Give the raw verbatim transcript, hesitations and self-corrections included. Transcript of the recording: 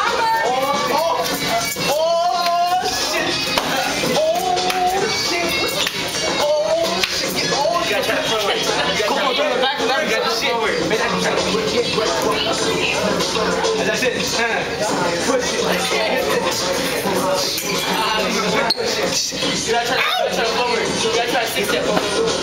That's it. Push it. You gotta try to forward. You gotta try to stick that forward.